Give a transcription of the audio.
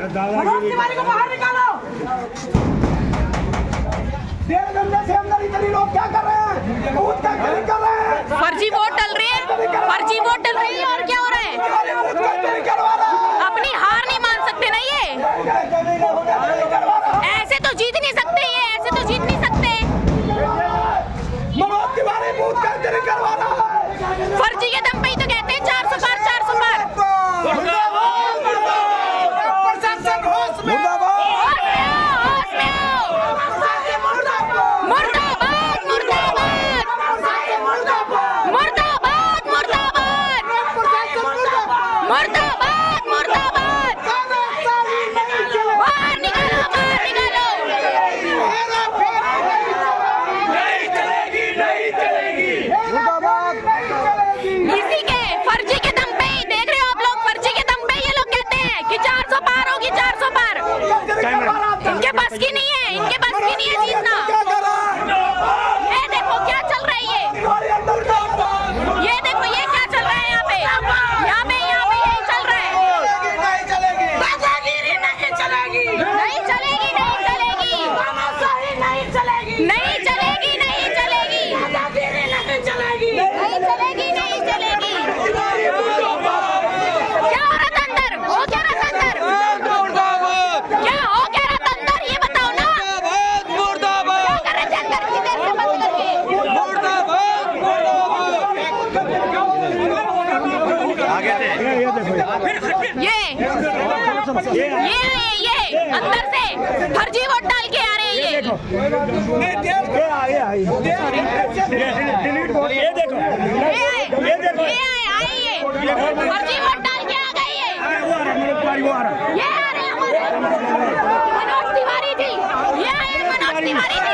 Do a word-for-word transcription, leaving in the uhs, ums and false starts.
मनोज तिवारी को बाहर निकालो। डेढ़ घंटे से अंदर इतने लोग क्या कर रहे हैं? बूथ का क्या कर रहे हैं? फर्जी वोट डल रही है, फर्जी वोट डल रही है और क्या हो रहा है? अपनी हार नहीं मान सकते ना ये, ऐसे तो जीत नहीं सकते ये, ऐसे तो जीत नहीं सकते। मनोज तिवारी बूथ का इंतजाम करवा रहा है। फर्जी के दम पे ही तो कहते हैं चार सौ पार चार सौ पार। इसी के फर्जी के दम पे ही देख रहे हो आप लोग, फर्जी के दम पे ये लोग कहते हैं कि चार सौ पार होगी, चार सौ पार। इनके बस की नहीं है, इनके बस की नहीं है जीतना। ये देखो क्या चल रहा है, ये ये देखो ये क्या चल रहा है यहाँ पे, यहाँ पे यहाँ पे यही चल रहा है। नहीं चलेगी, नहीं चलेगी, नहीं चलेगी, नहीं चलेगी, नहीं चलेगी, नहीं चलेगी, नहीं चलेगी, नहीं चलेगी, नहीं चलेगी, नहीं चलेगी। क्या हो रहा था अंदर? हो क्या रहा था अंदर? क्या हो क्या रहा था अंदर? ये बताओ ना। क्या कर रहे थे अंदर? इतनी देर से बंद करके। ये ये ये अंदर से फर्जी वोट डाल के आ रहे हैं ये। ये देखो, ये देखो, ये देखो, ये आए ये फर्जी वोट डाल के आ गए ये। ये आ रहे हमारे मनोज तिवारी जी, ये आए मनोज तिवारी जी।